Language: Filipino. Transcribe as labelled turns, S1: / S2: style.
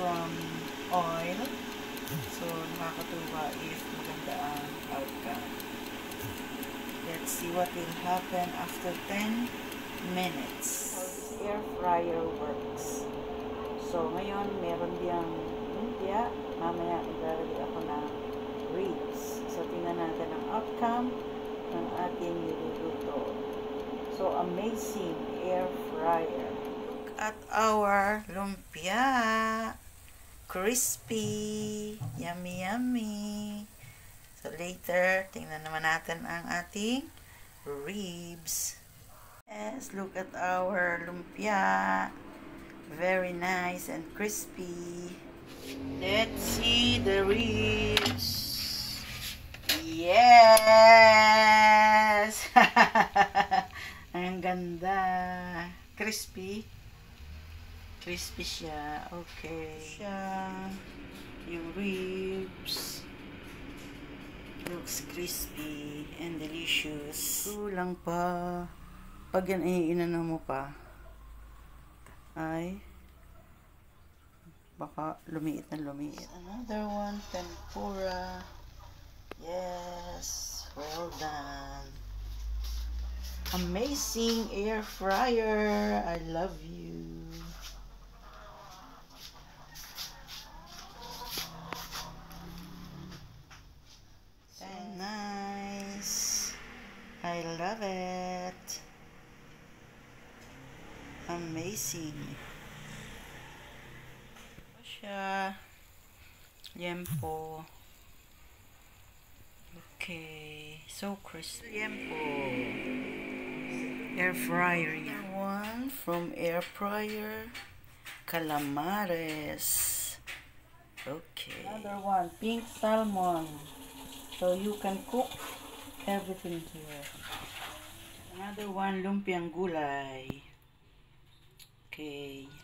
S1: from oil. So, nakakatuwa if maganda ang outcome. Let's see what will happen after 10 minutes. How this air fryer works. So, ngayon, meron diyang lumpia. Mamaya, maglalagay ako ng ribs. So, tingnan natin ang outcome ng ating niluluto. So, amazing air fryer. Look at our lumpia. Crispy. Yummy, yummy. So, later, tingnan naman natin ang ating ribs. Yes, look at our lumpia. Very nice and crispy. Let's see the ribs. Yes! Ang ganda. Crispy. Crispy siya. Okay. Yung ribs. Looks crispy and delicious. Kulang pa. Pag yan inano mo pa, ay baka lumiit na lumiit. Another one, tempura. Yes, well done. Amazing air fryer. I love you. So nice. I love it. Amazing. Siya. Liempo. Okay. So crispy. Liempo. Air fryer. One from air fryer. Calamares. Okay. Another one. Pink salmon. So you can cook everything here. Another one. Lumpiang gulay. Okay.